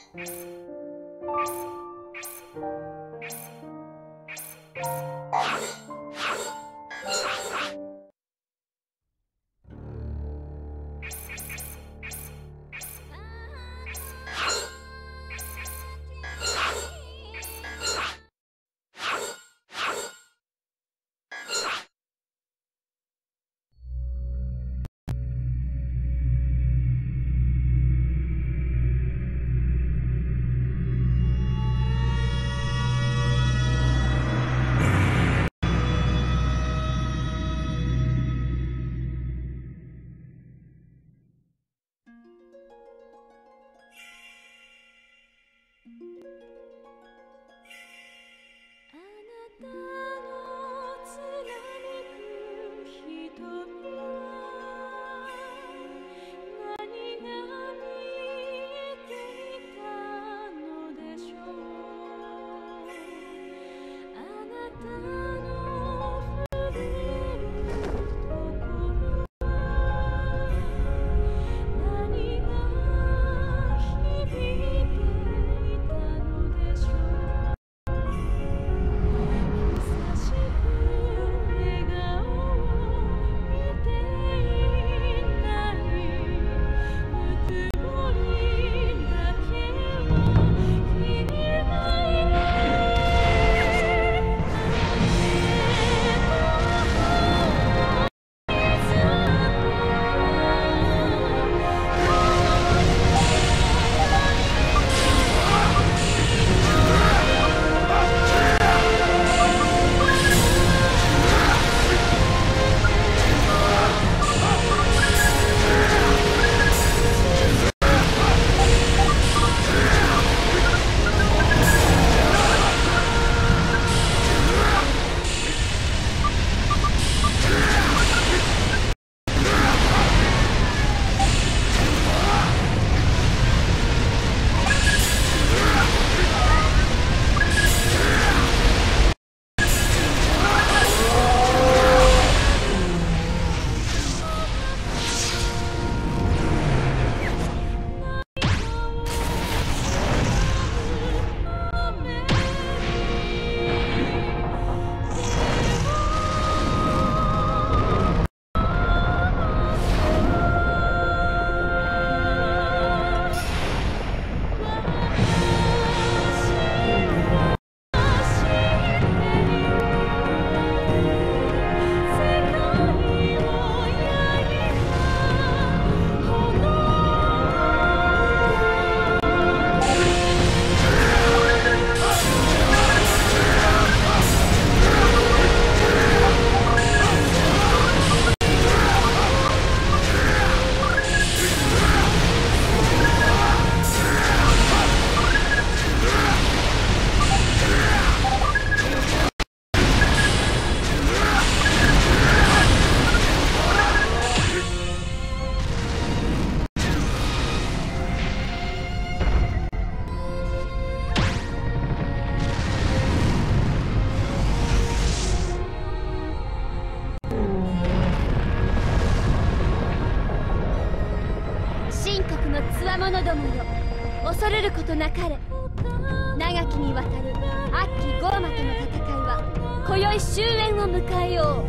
者どもよ、恐れることなかれ。長きにわたる悪鬼ゴーマとの戦いは今宵終焉を迎えよう。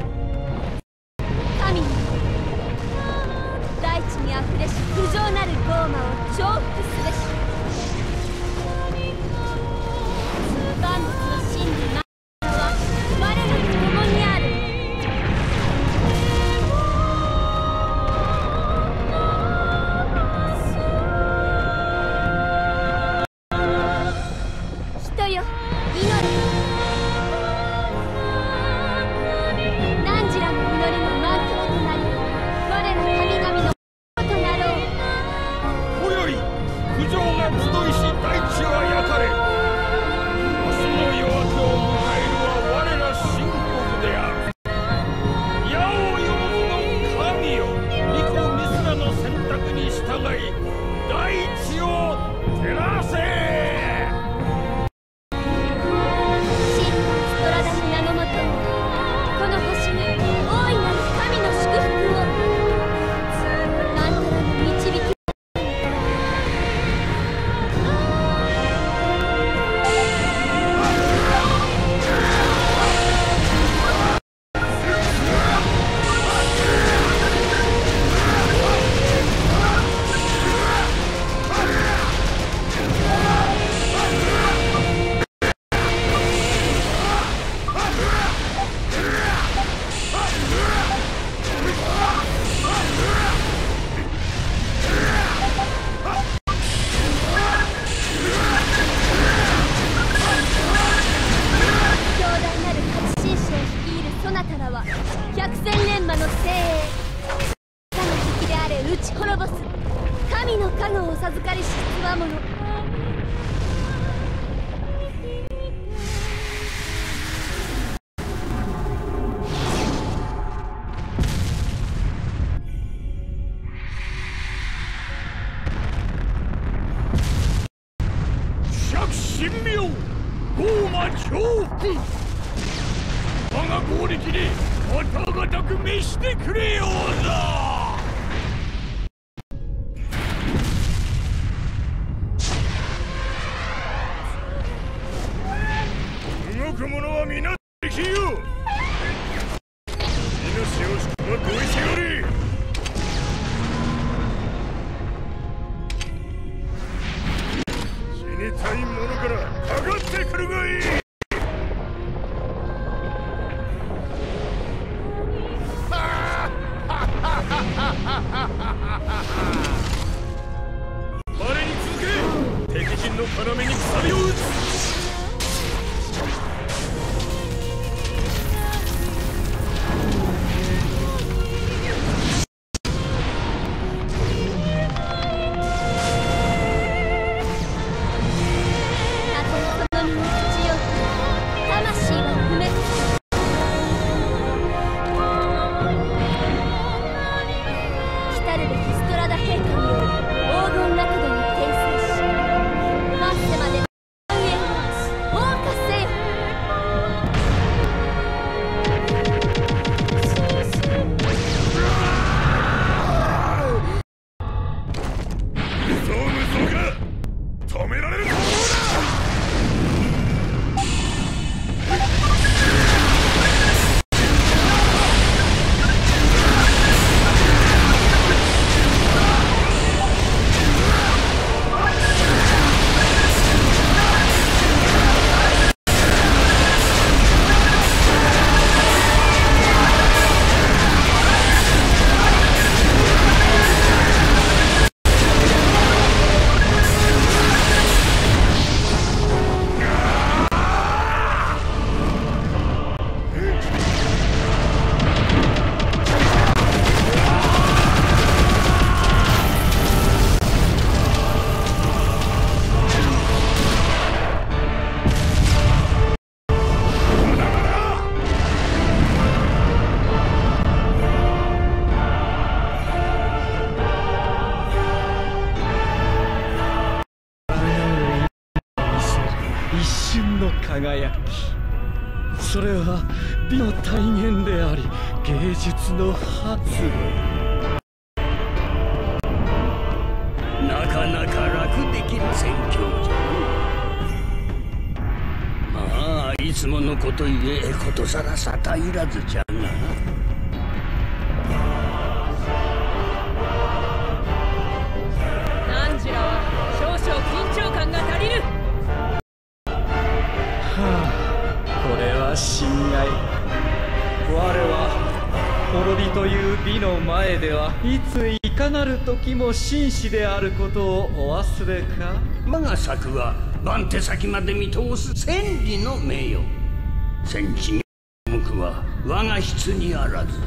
神に大地にあふれし不浄なるゴーマを重複すべし。万物の真理は我らと共にある。人よ、祈れ。汝らの祈りも満足となり、我ら神々のとなろう。 今宵不浄が集いし大地は焼かれ、明日の夜明けを迎えるは我ら神国である。矢を呼ぶの神よ、御子ミスラの選択に従い大地を照らせ。 我授かりしつわもの。 神妙ゴーマ重複、我が攻撃でことごとく召してくれようぞ。動く者は皆敵よ。命惜しくはどいておれ。死にたい者からかかってくるがいい。我に続け、敵陣の要に鎖を打つ。 輝き、それは美の体現であり芸術の発露。 なかなか楽できる戦況じゃ。まあいつものことゆえことさらさたいらずじゃな。 ナンジュラは少々緊張感が足りる。 これは心外。我は滅びという美の前ではいついかなる時も紳士であることをお忘れか。 我が策は番手先まで見通す千里の名誉。戦地に向くは我が筆にあらず。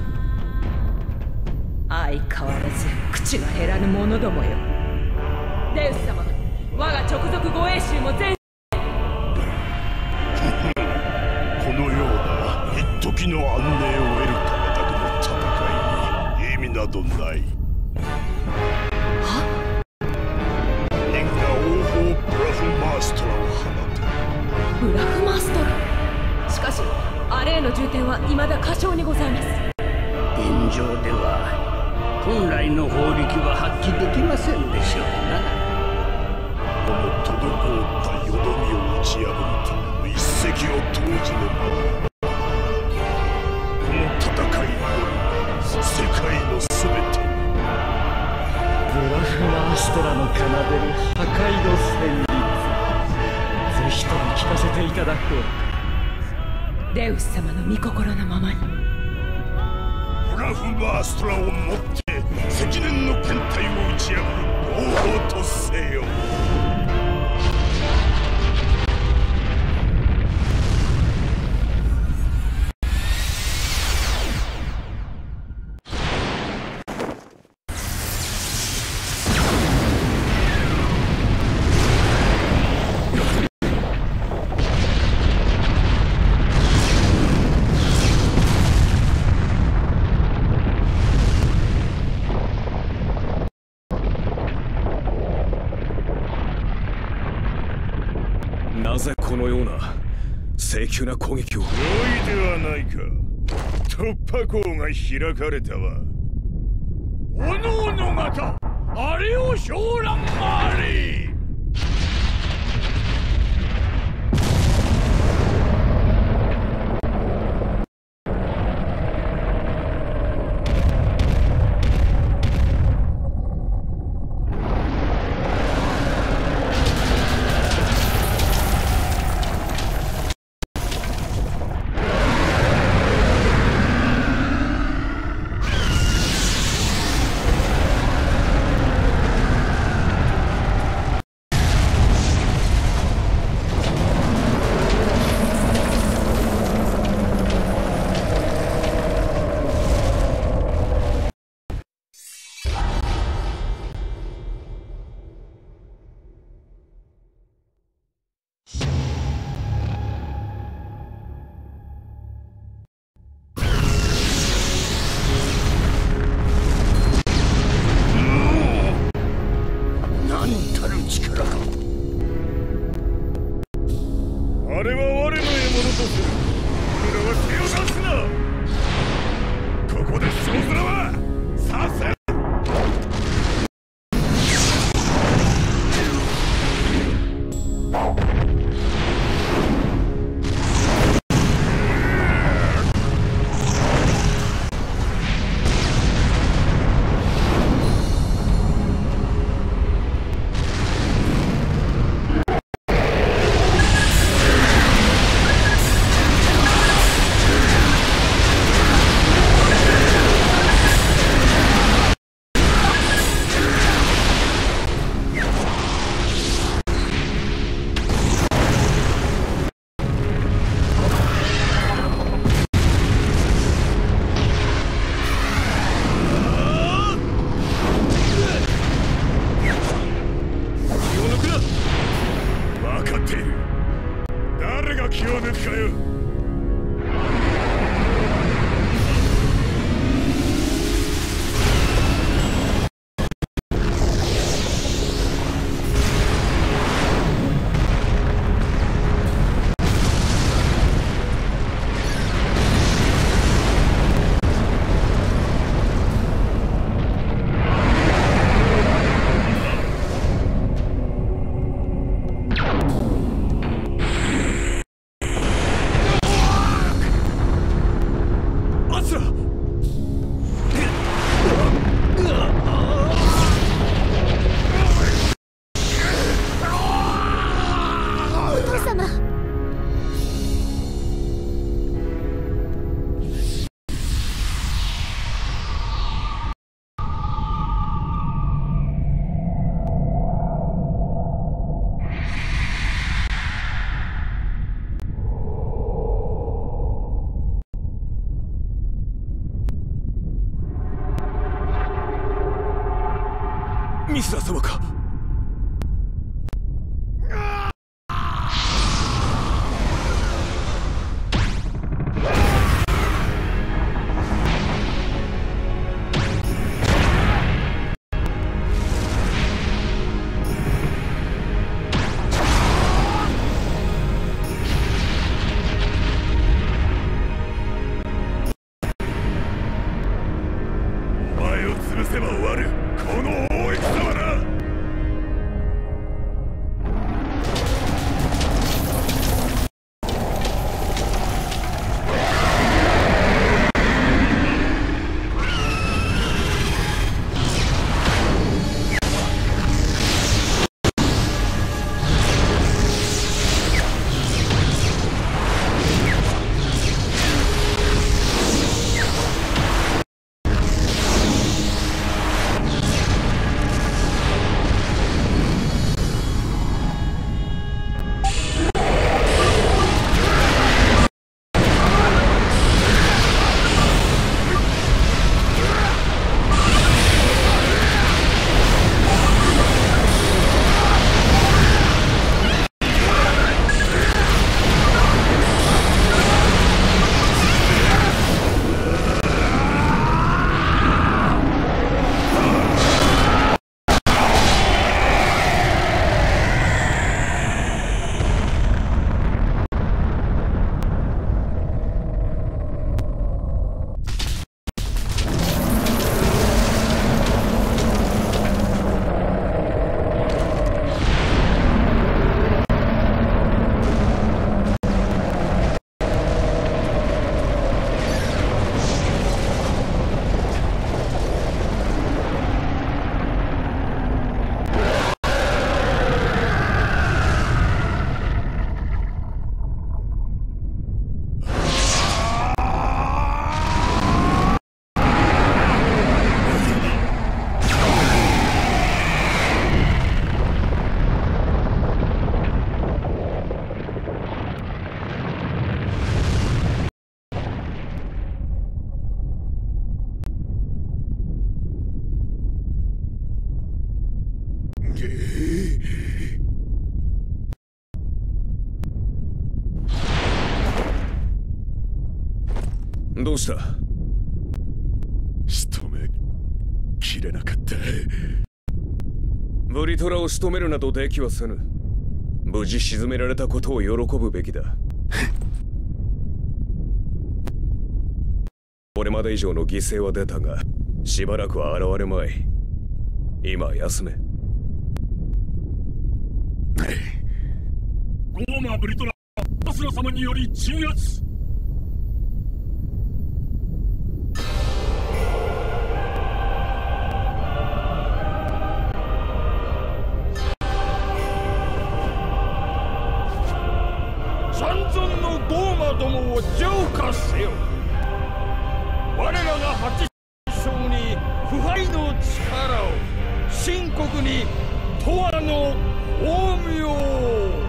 相変わらず口が減らぬ者どもよ。デウス様、我が直属護衛衆も全このような一時の安寧を得るためだけの戦いに意味などない。任が王鵬ブラフマーストラを放て。 ブラフマーストラ。しかしアレーの重点は未だ過小にございます。 現状では本来の法力は発揮できませんでしょうな。 この滞ったよどみを打ち破るための一石を投じねば。この戦いのみ世界のすべて。 ブラフマーストラの奏でる破壊の旋律、ぜひとも聞かせていただこうか。 デウス様の御心のままに。 ブラフマーストラをもって積年の検体を打ち破る王鵬とせよ。 なぜこのような性急な攻撃を。 良いではないか。突破口が開かれたわ。おのおの方、あれを昇覧あれ。あれは我の獲物とする。皆は手を出すな。ここで小面はさせ。誰が気を抜くかよ。 どうした？ 仕留めきれなかった。 ブリトラを仕留めるなどできはせぬ。無事沈められたことを喜ぶべきだ。これまで以上の犠牲は出たが、しばらくは現れまい。今休め。 ゴーマーブリトラ、アスラ様により鎮圧。 三尊のゴーマどもを浄化せよ。我らが八将に腐敗の力を、秦国に永遠の光明を。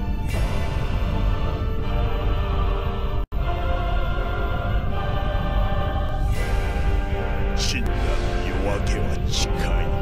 真な夜明けは近い。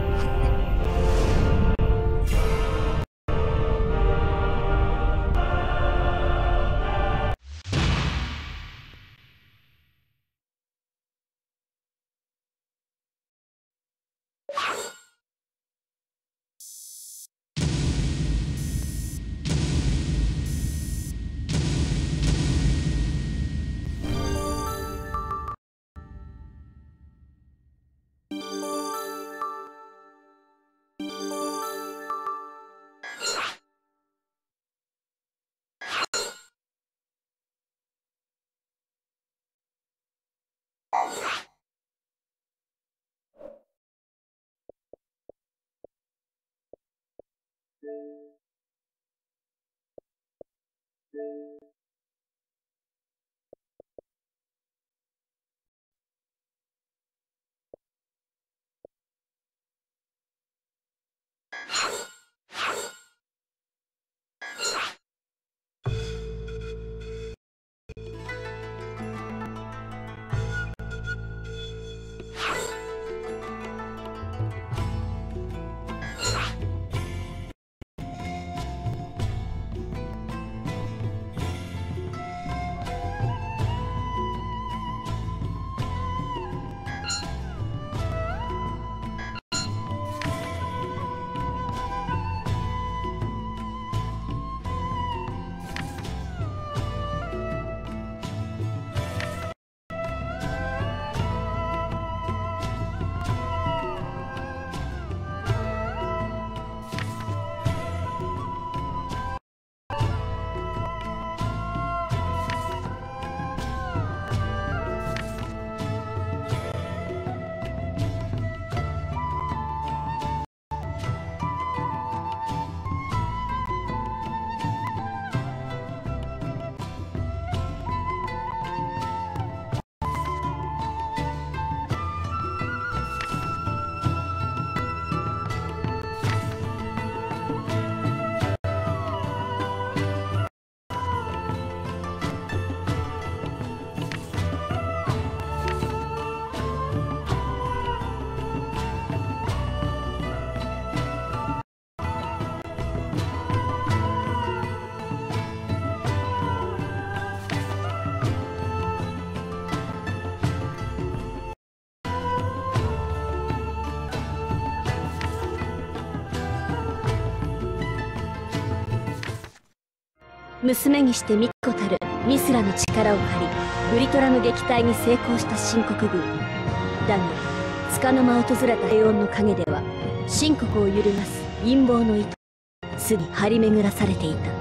娘にして巫女たるミスラの力を借り、ブリトラの撃退に成功した秦国軍だが、束の間訪れた平穏の陰では秦国を揺るがす陰謀の糸すに張り巡らされていた。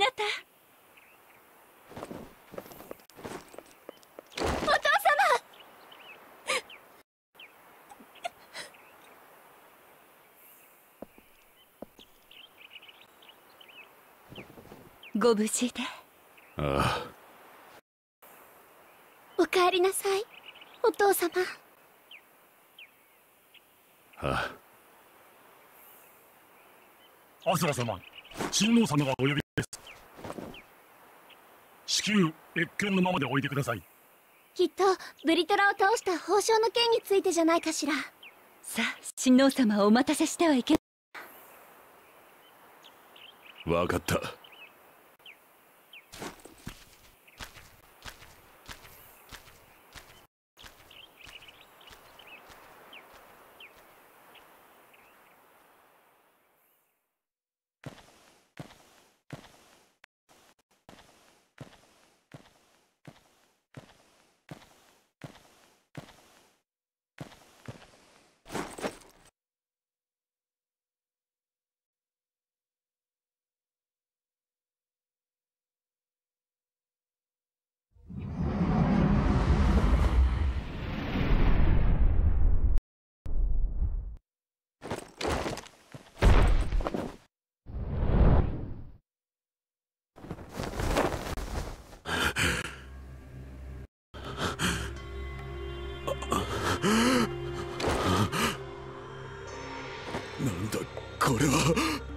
なた。お父様。ご無事で。 ああ。 お帰りなさい、お父様。 ああ。アスラ様、親王様がお呼びです。至急謁見のままでおいてください。 きっとブリトラを倒した宝章の件についてじゃないかしら。 さあ、親王様をお待たせしてはいけない。 わかった。なんだこれは。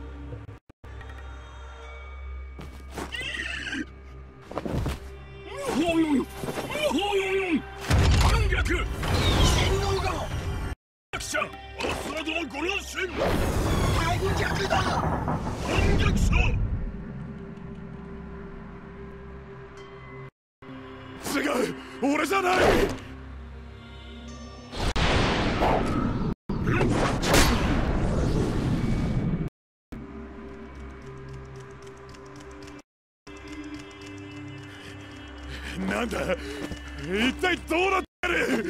反逆！親王が記者アスラドのご両親。反逆だ！反逆者！ 違う、俺じゃない。なんだ、一体どうなってる。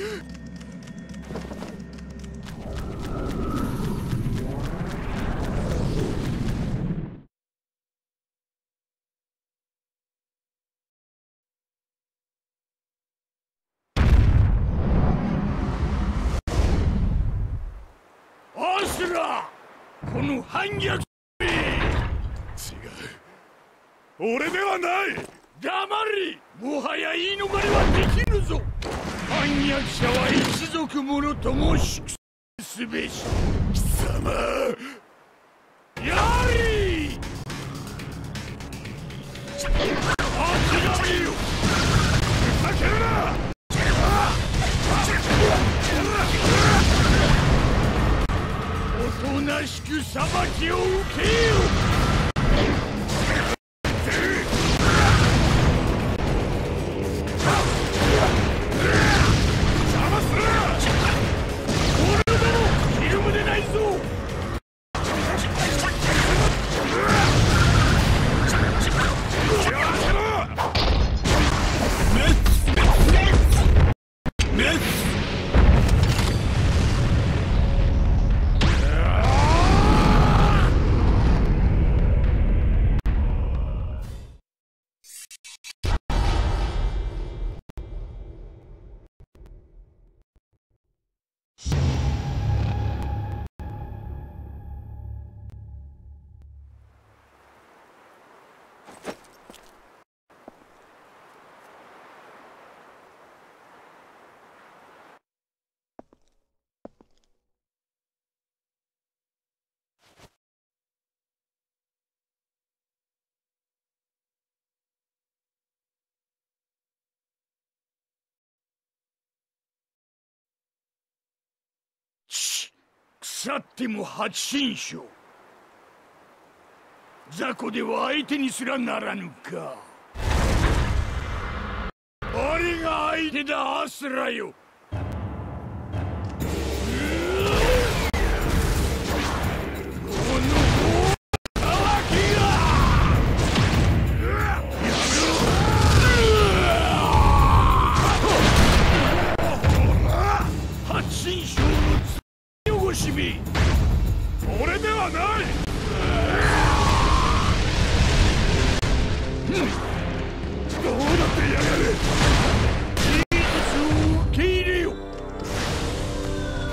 アスラ、この反逆。違う、 俺ではない。 黙れ。もはや言い逃れはできぬぞ。反逆者は一族ものとも粛清すべし。 貴様、 やれ。諦めよ。ふざけるな。おとなしく裁きを受けよ。腐っても八神将。雑魚では相手にすらならぬか。あれが相手だ、アスラよ。俺ではない。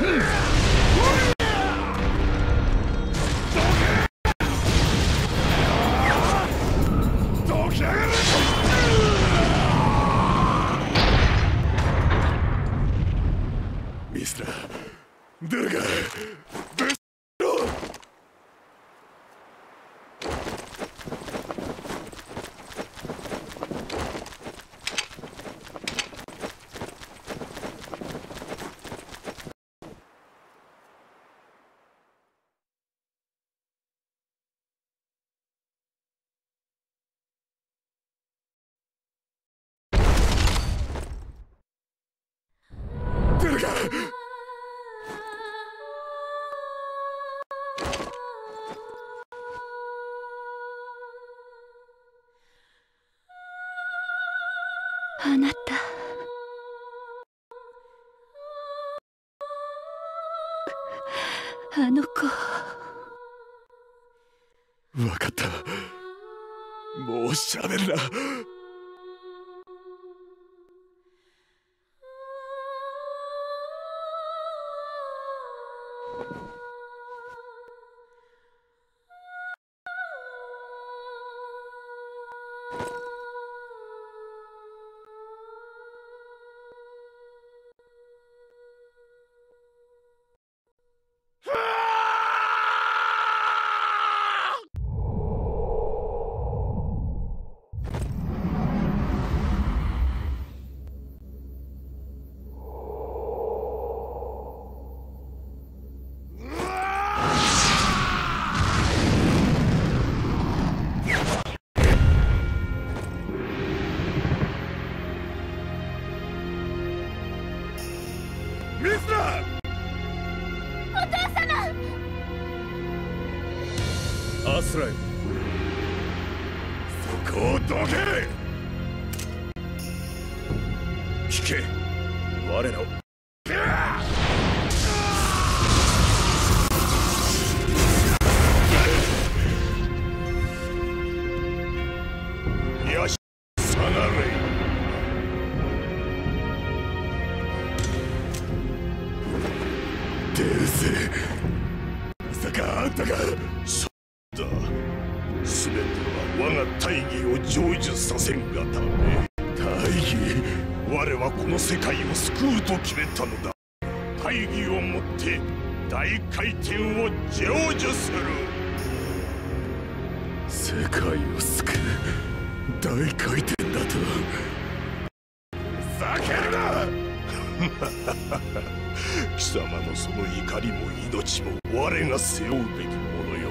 ミスラ出るか。 あなた、あの子。 分かった。もう喋るな。ミスラ！ お父様！ アスラエル、 そこをどけ！ 聞け、我らを。 よし、下がれ。デウス、まさかあんたが。そうだ、全ては我が大義を成就させんがため。大義？我はこの世界を救うと決めたのだ。大義をもって大回転を成就する。世界を救う大回転だと。ふざけるな！貴様のその怒りも命も我が背負うべきものよ。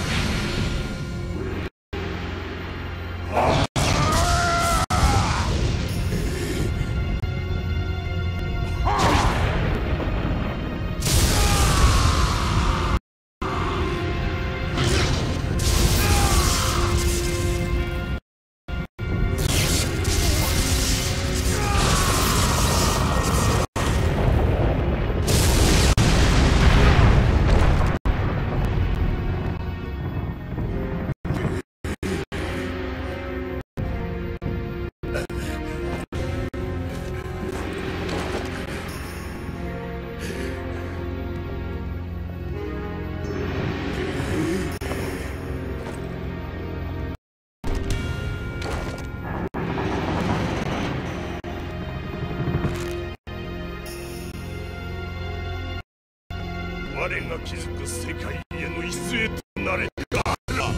我が築く世界への礎となれガラ。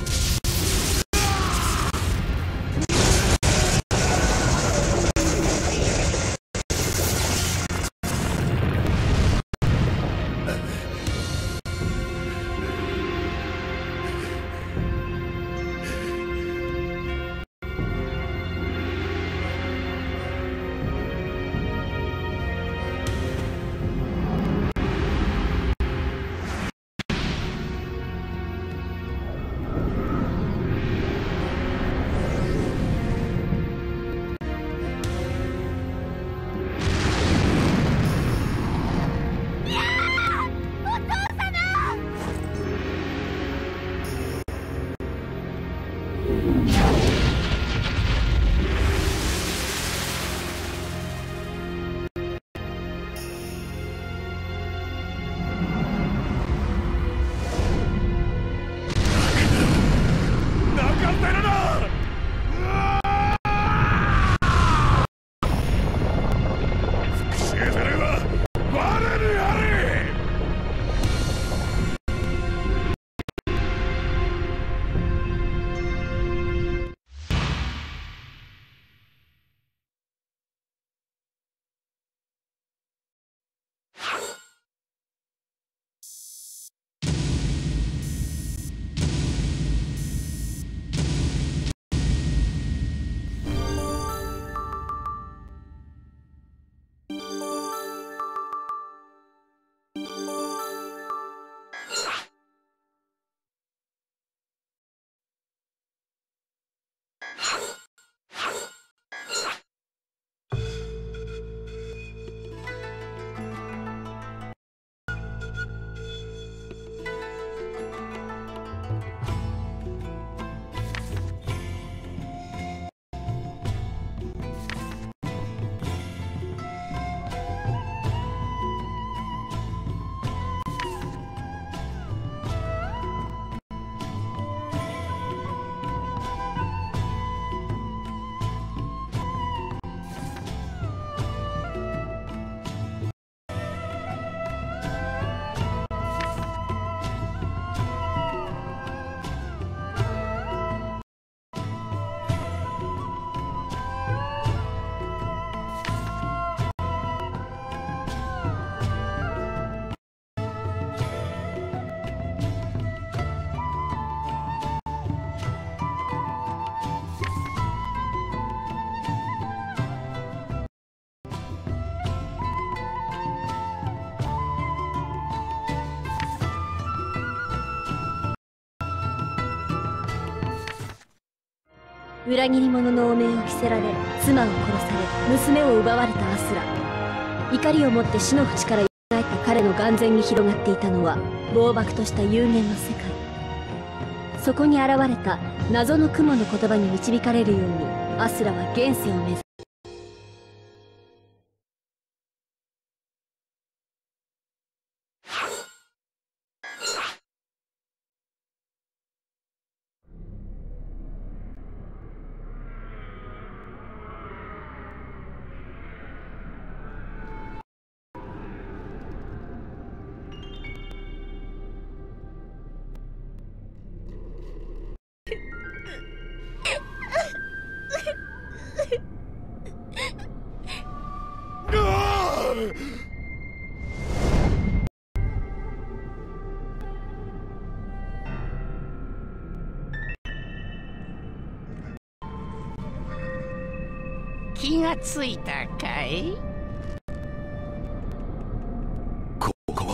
裏切り者の汚名を着せられ、妻を殺され、娘を奪われたアスラ。怒りを持って死の淵から蘇った彼の眼前に広がっていたのは暴漠とした幽玄の世界。そこに現れた謎の雲の言葉に導かれるように、アスラは現世を目指す。 気がついたかい？ ここ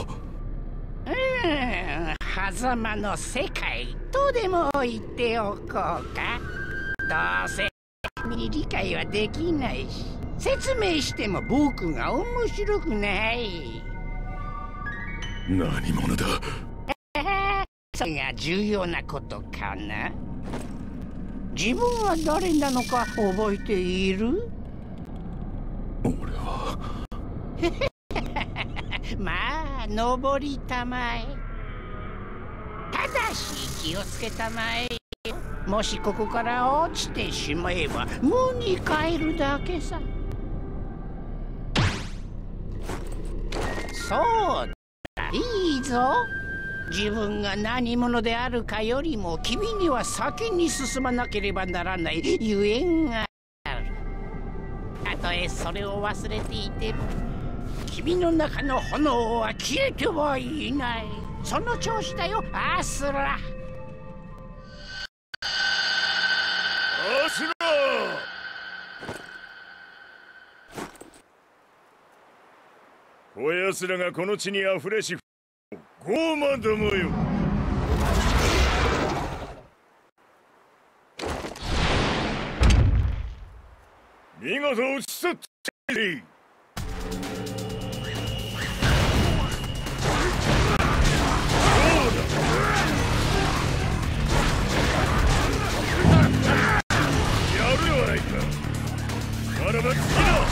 狭間の世界とでも言っておこうか。どうせに理解はできないし、説明しても僕が面白くない。 何者だ？ それが重要なことかな。自分は誰なのか覚えている？ 俺はまあ登りたまえ。ただし気をつけたまえ。もしここから落ちてしまえば無に帰るだけさ。そうだ、いいぞ。自分が何者であるかよりも君には先に進まなければならないゆえんがある。たとえそれを忘れていても君の中の炎は消えてはいない。その調子だよ、アスラ。 アスラ！こやつらがこの地にあふれしゴーマどもよ。見事討ち去っていい。ならば次だ。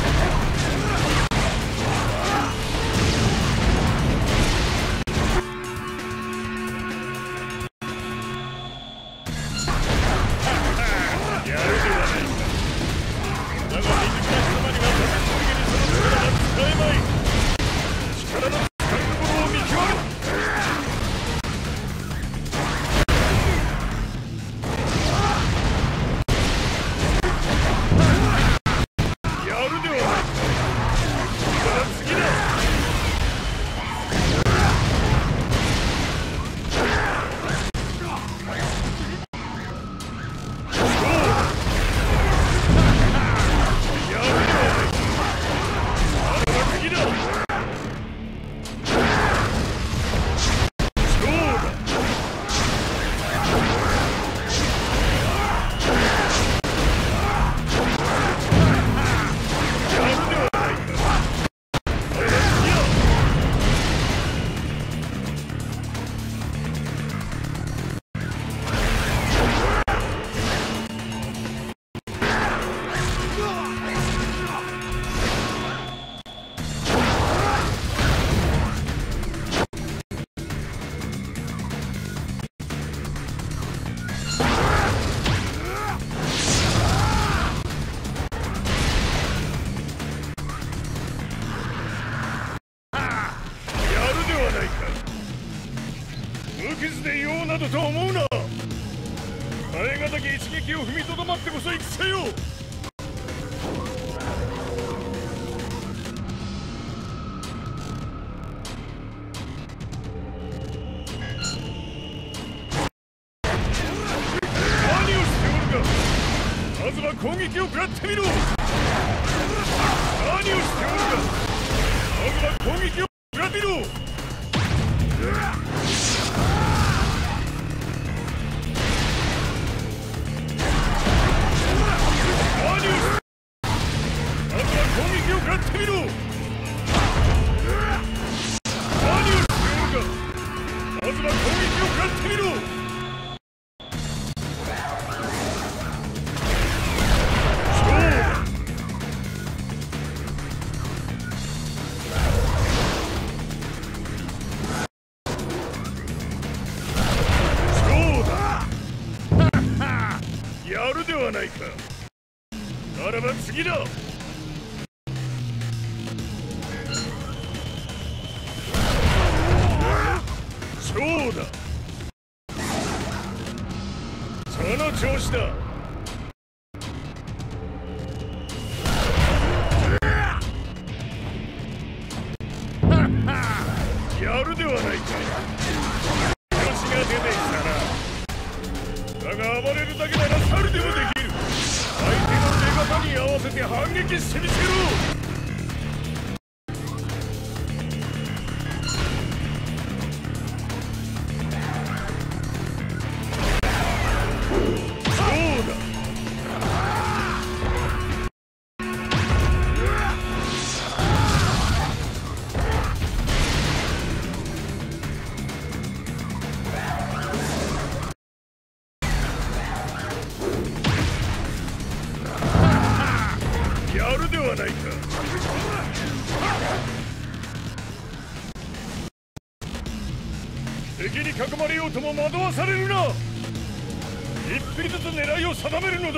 無傷でようなどと思うな。耐え難き一撃を踏みとどまってこそ戦よ。何をしておるか。まずは攻撃を食らってみろ。何をしておるか。まずは攻撃を食らってみろ。 はないか。ならば次だ。そうだ、その調子だ。やるではないか。調子が出てきたな。だが暴れるだけなら猿でもできる。相手の出方に合わせて反撃してみせろ。敵に囲まれようとも惑わされるな。一匹ずつ狙いを定めるのだ。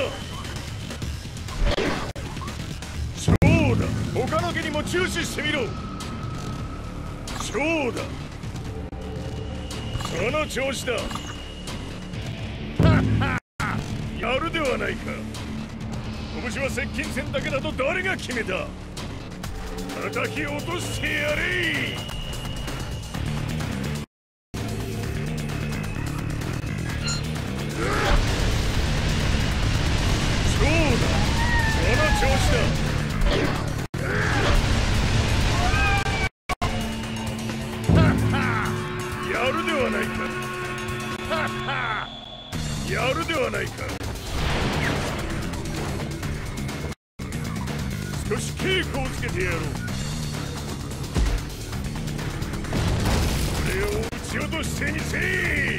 そうだ、他の毛にも注視してみろ。そうだ、その調子だ。やるではないか。拳は接近戦だけだと誰が決めた。叩き落としてやれ。調子だ。やるではないか。やるではないか。少し稽古をつけてやろう。これを撃ち落としてみせ。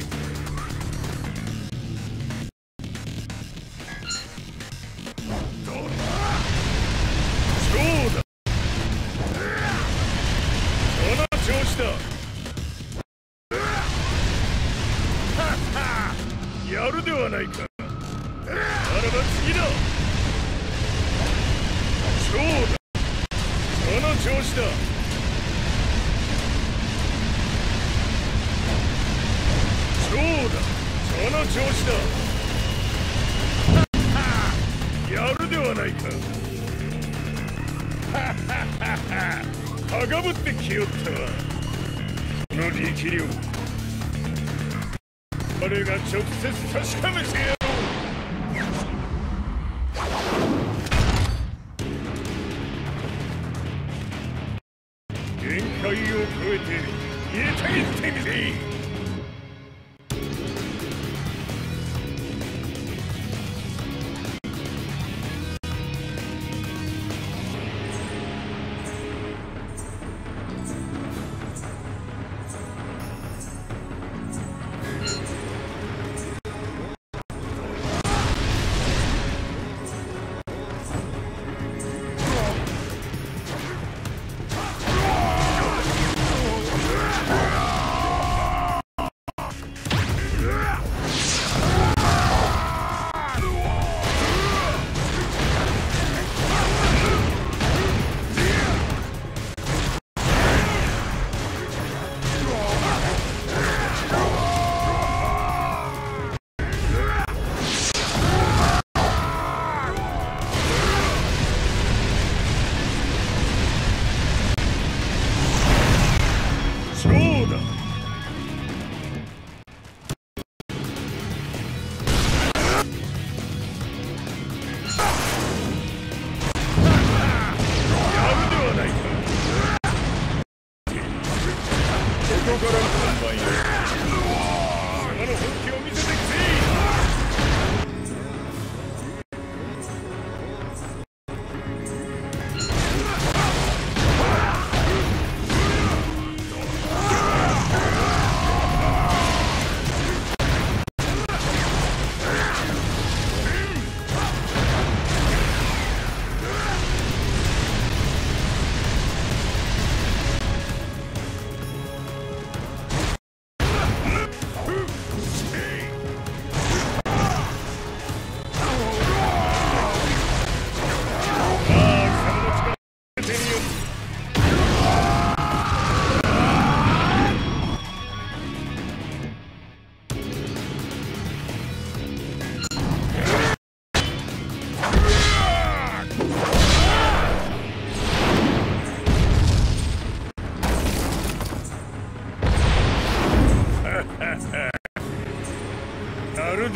やるではないか。ならば次だ。そうだ、その調子だ。そうだ、その調子だ。やるではないか。高ぶってきよったわ。この力量、俺が直接確かめてやろう。限界を超えて入れたぎってみせ。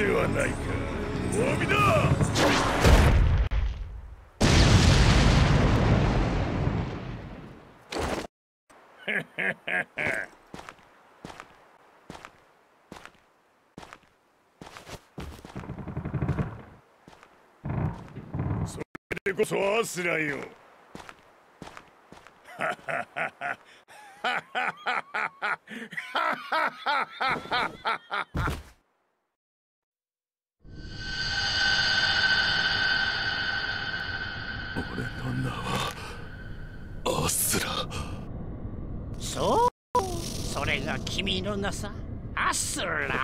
ではないか。お詫びだ。それこそアスラよ。俺の名はアスラ。 そう、それが君の名さ、アスラ。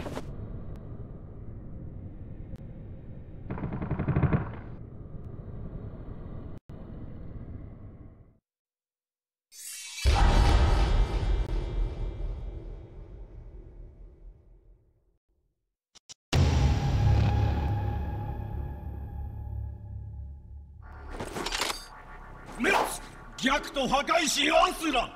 逆と破壊しアスラ。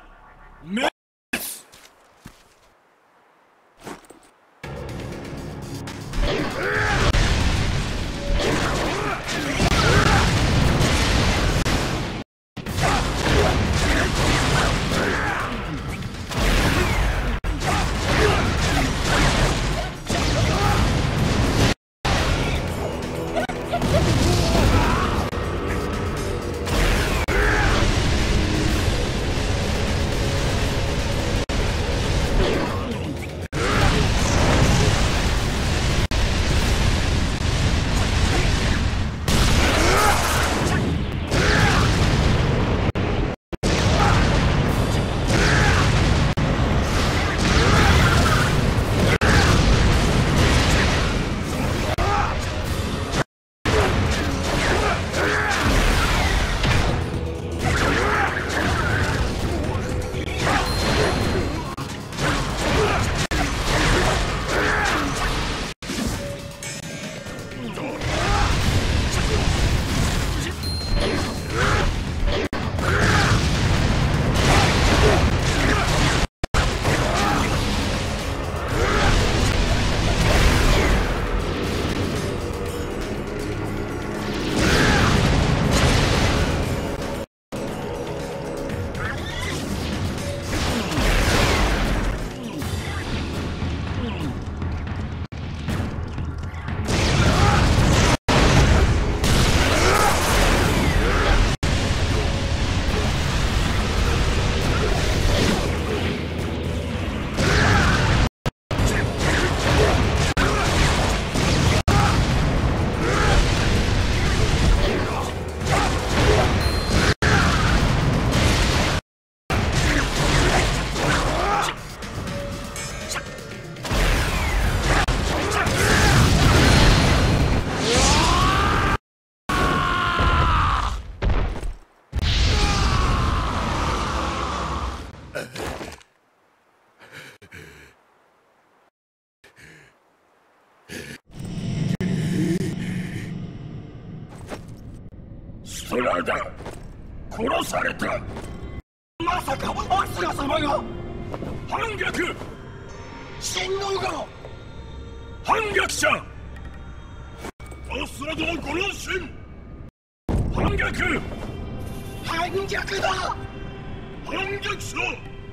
ストラダ、殺された。まさかアスラ様が。反逆、神王が反逆者。アスラ殿ご乱心。反逆、反逆だ。反逆者。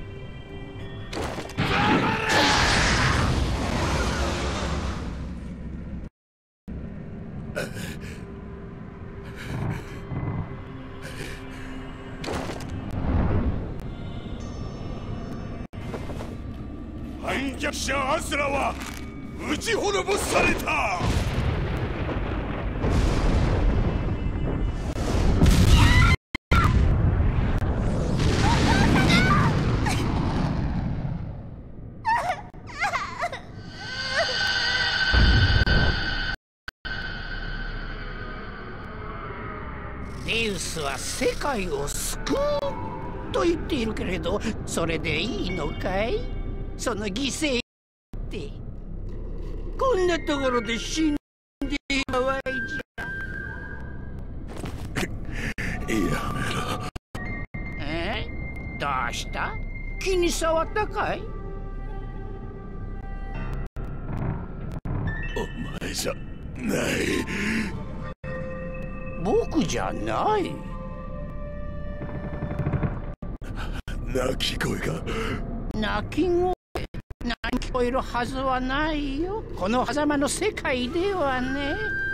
反逆者アスラは撃ち滅ぼされた。 デウスは世界を救うと言っているけれど、それでいいのかい？その犠牲ってこんなところで死んでいる場合じゃ。 やめろ。 どうした？気に障ったかい？ お前前じゃない。 僕じゃない。 鳴き声が。 鳴き声なん聞こえるはずはないよ。この狭間の世界ではね。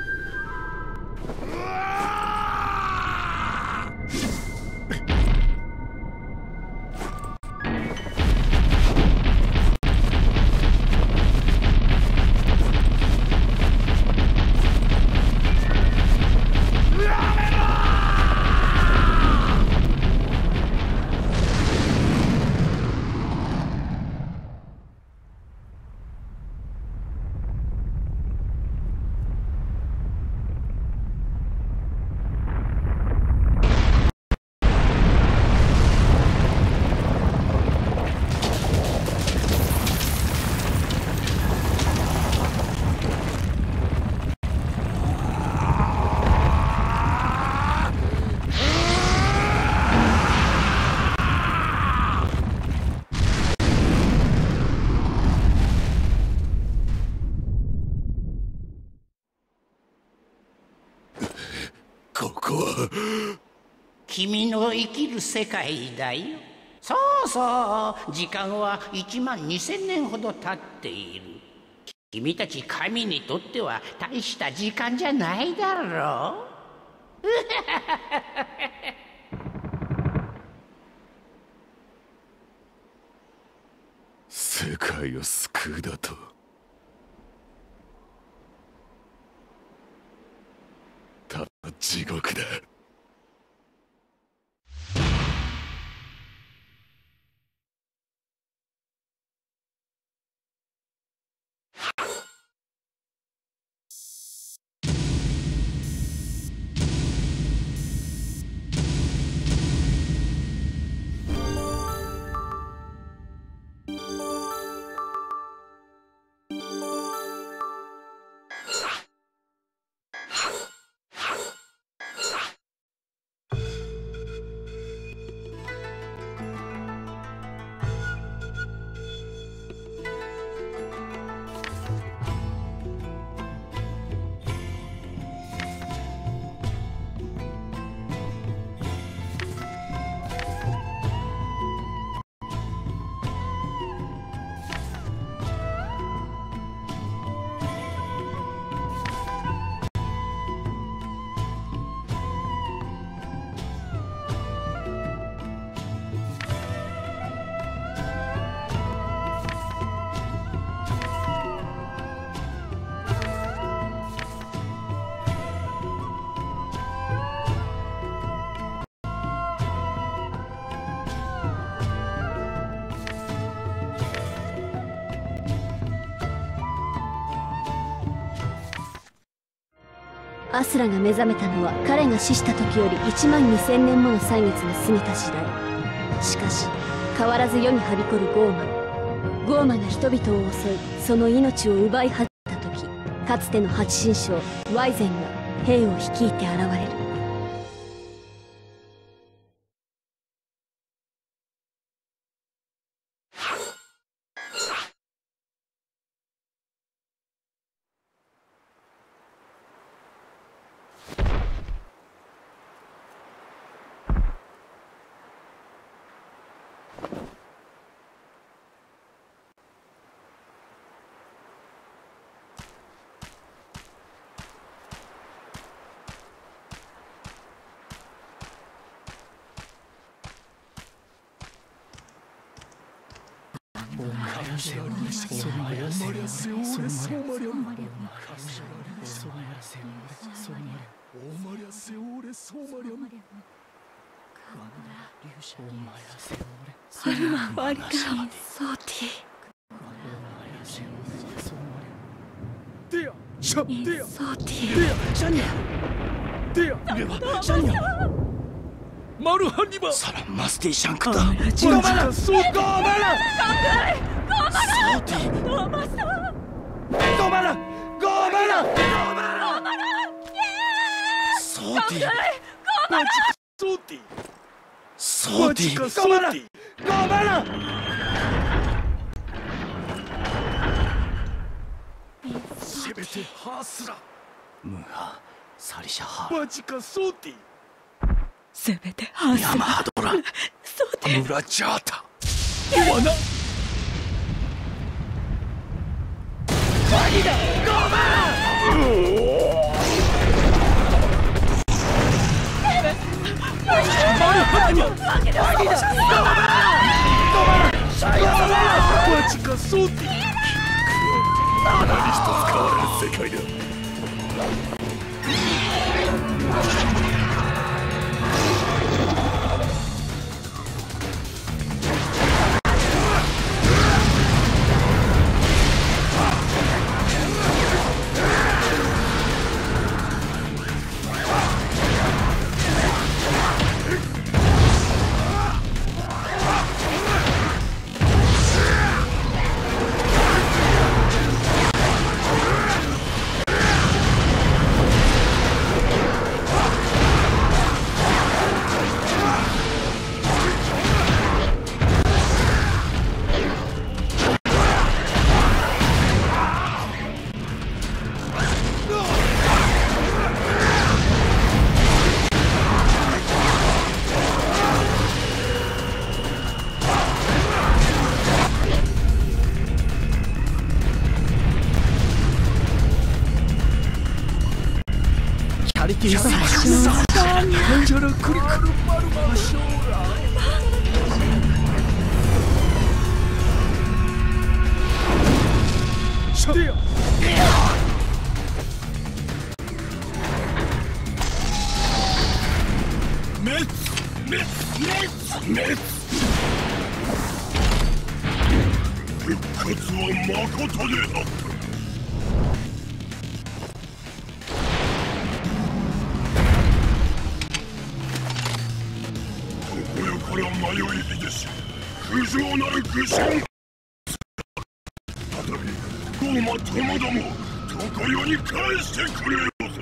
君の生きる世界だよ。そうそう、時間は12000年ほど経っている。君たち神にとっては大した時間じゃないだろう。 世界を救うだと。ただ地獄だ。 アスラが目覚めたのは彼が死した時より12000年もの歳月が過ぎた時代。しかし変わらず世にはびこるゴーマが人々を襲い、その命を奪い果たった時、かつての八神将ワイゼンが兵を率いて現れる。 してハースラ。 ムーハサリシャハーマジかソーティ。 せめてハースヤマハドラそうでムラジャータ。ワナ。 何だゴママジかソーティ。何一つ変わらぬ世界だ。復活は誠であった。こよから迷い秀し不浄なる愚心。再びゴーマ友ども常世に返してくれようぞ。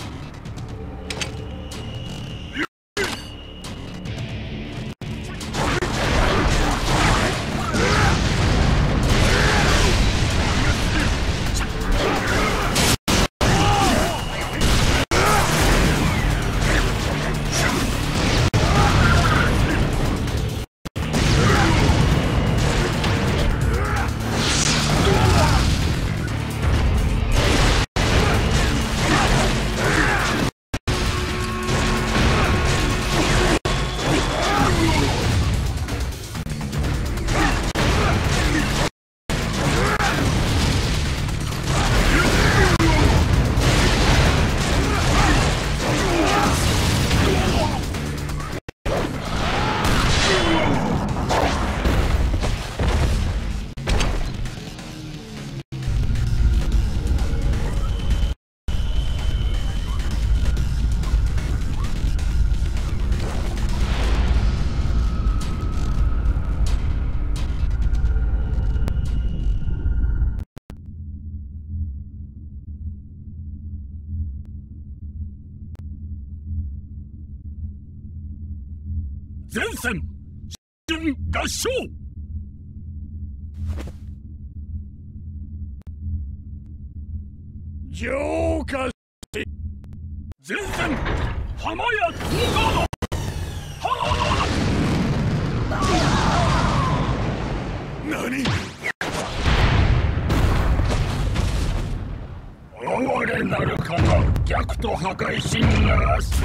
前線準合唱。浄化し前線浜屋東川何。哀れなるかが逆と破壊しならす。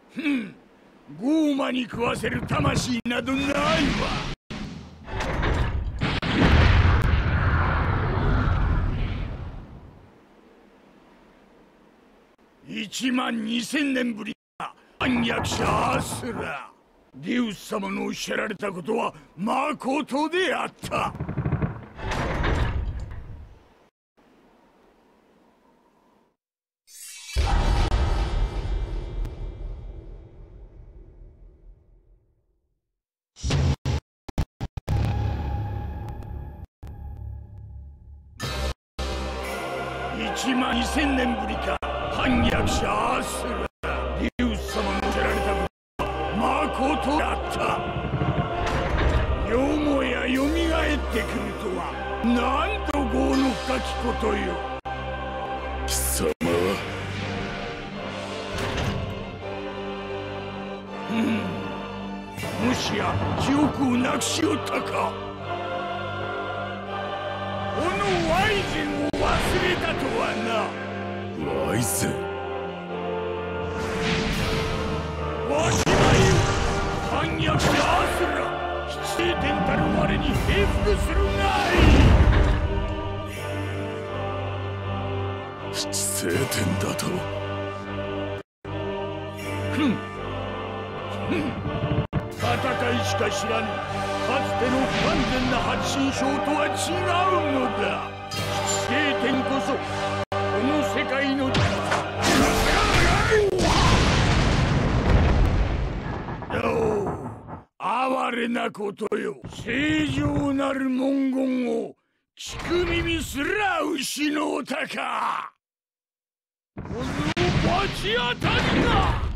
ゴーマに食わせる魂などないわ。12000年ぶりか反逆者アスラ。デウス様のおっしゃられたことはまことであった。12000年ぶりか反逆者アスラ。デウス様のおっしゃられたことはまことだった。よもやよみがえってくるとはなんと業の深きことよ。貴様もしや記憶をなくしおったか。このワイゼンを忘れたとはな。ワイゼンわしはよ反逆者アスラ。七聖天たる我に平服するがい。七聖天だと。戦いしか知らぬかつての不完全な発信症とは違うのだ。七聖天こそこの世界の哀れなことよ。正常なる文言を聞く耳すら失うたか。この罰当たりだ。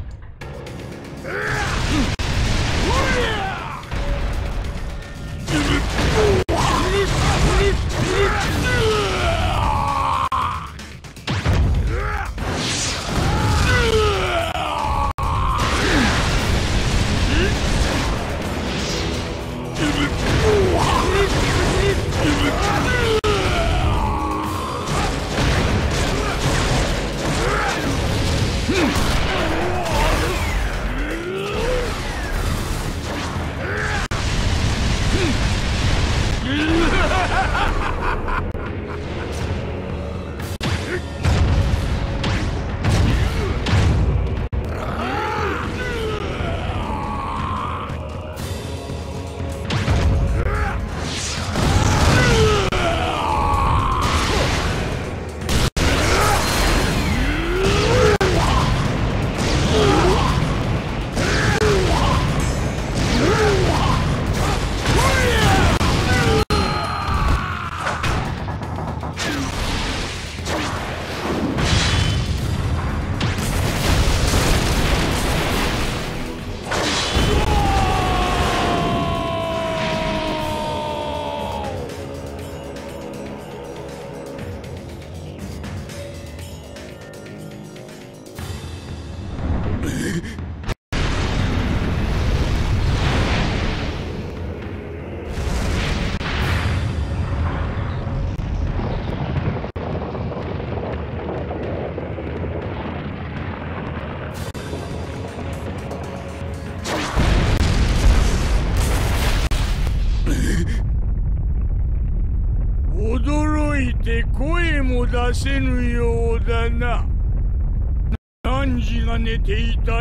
驚いて声も出せぬようだな。汝が寝ていた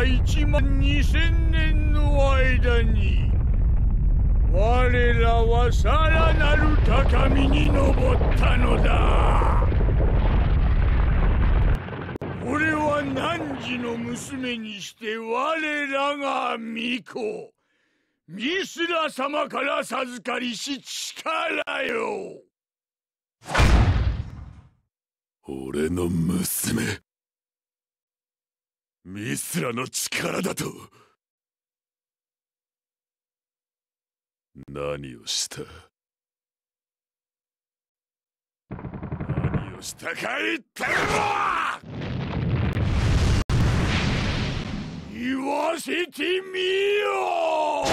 12000年の間に我らはさらなる高みに登ったのだ。これは汝の娘にして我らが巫女ミスラ様から授かりし力よ。俺の娘ミスラの力だと。何をした何をしたか言ったら言わせてみよ。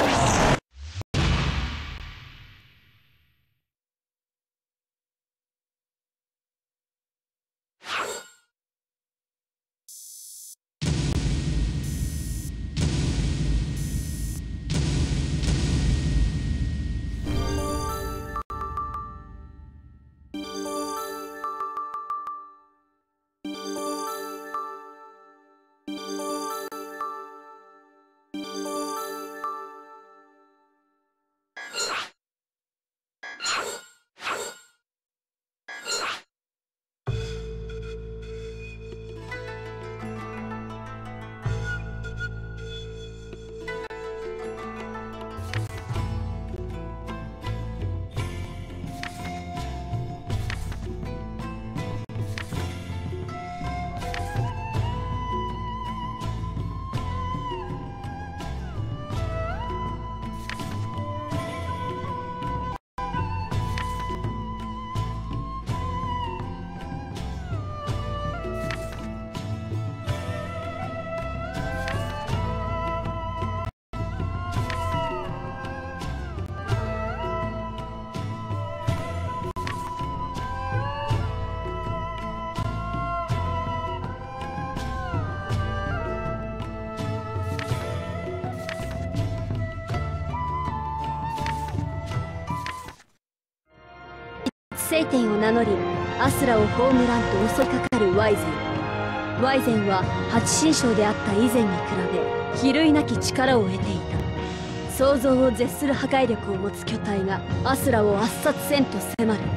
聖典を名乗りアスラを葬らんと襲いかかるワイゼン。ワイゼンは八神将であった以前に比べ比類なき力を得ていた。想像を絶する破壊力を持つ巨体がアスラを圧殺せんと迫る。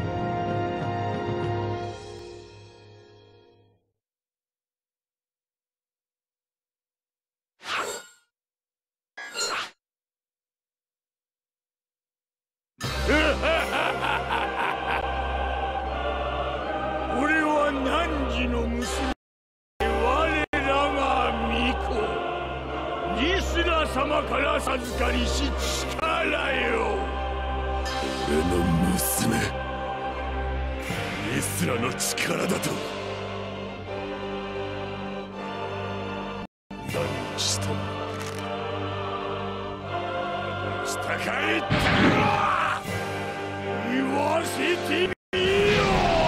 俺は汝の娘、我らが巫女リスラ様から授かりし力よ。俺の娘リスラの力だと何したの？したかいって言わせてみよ。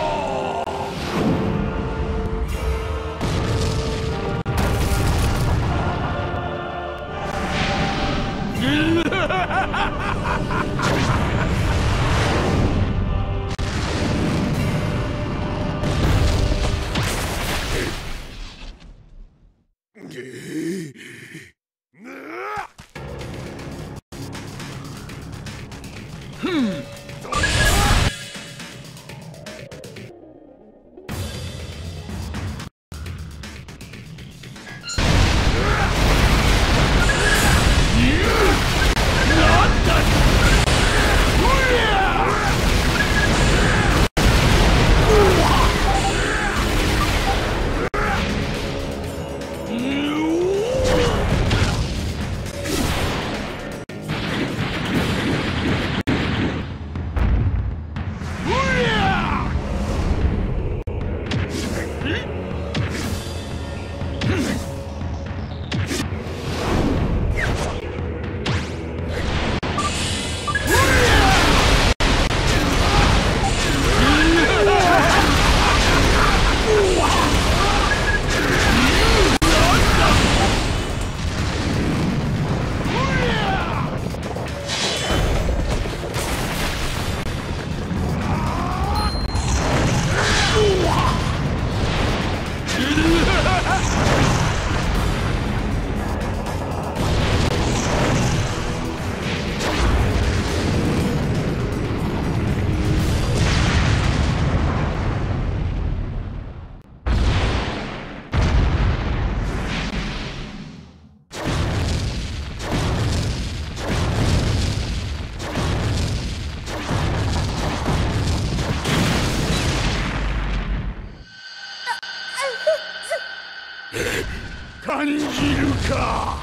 感じるか？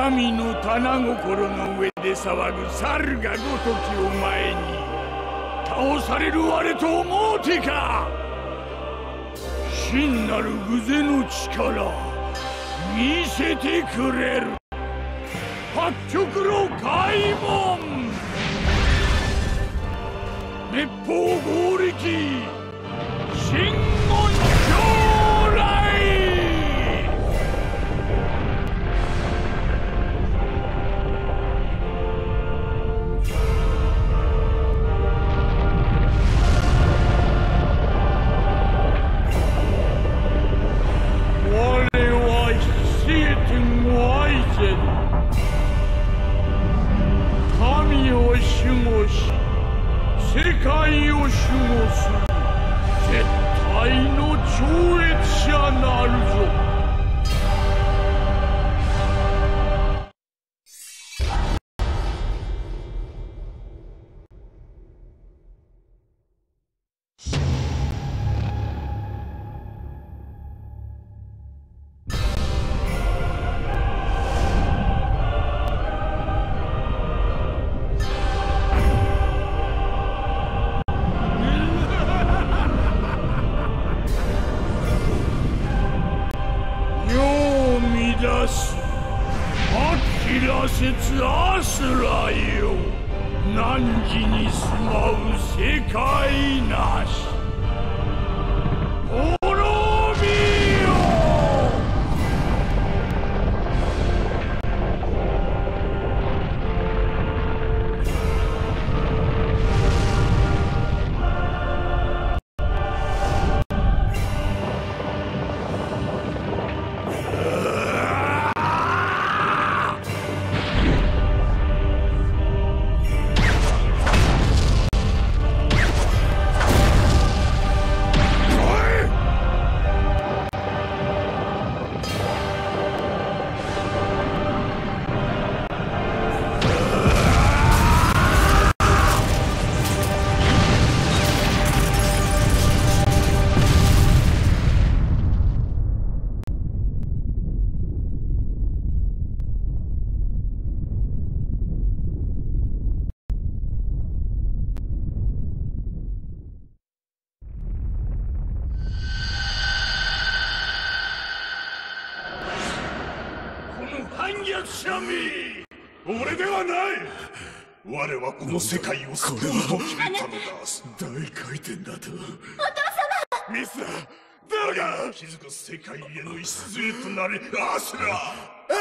神の棚心の上で騒ぐ猿がごときを前に倒される我と思うてか。真なる偶然の力見せてくれる。八極の開門、滅法合力真言将来。神を守護し世界を守護する絶対の超越者なるぞ。説アスラよ、汝に住まう世界なし滅びよ。 俺ではない。我はこの世界を救うと決めたのだ。大回転だと。お父様。ミスラ、だが気づく世界への礎となれ、アスラ。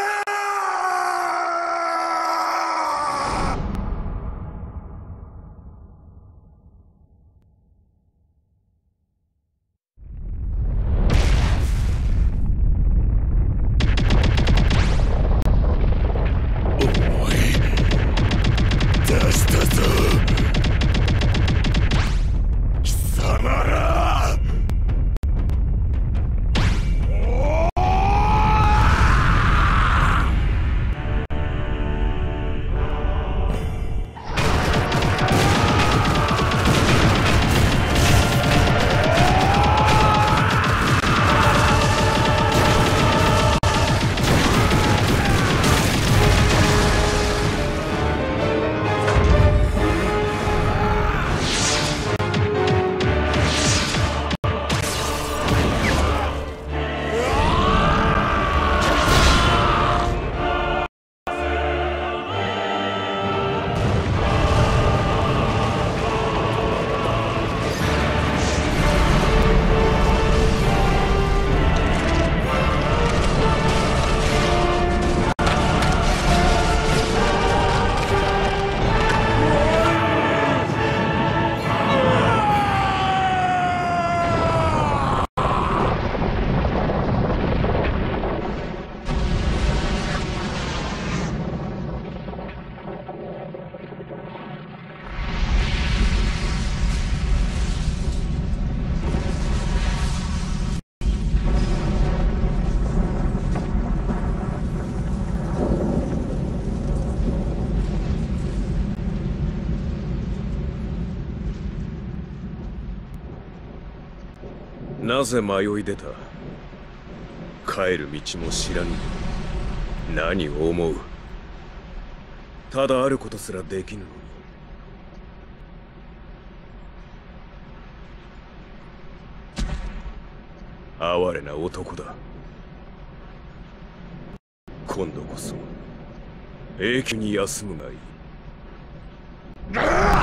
なぜ迷い出た？帰る道も知らぬ。何を思う？ ただあることすらできぬのに。哀れな男だ。今度こそ永久に休むがいい。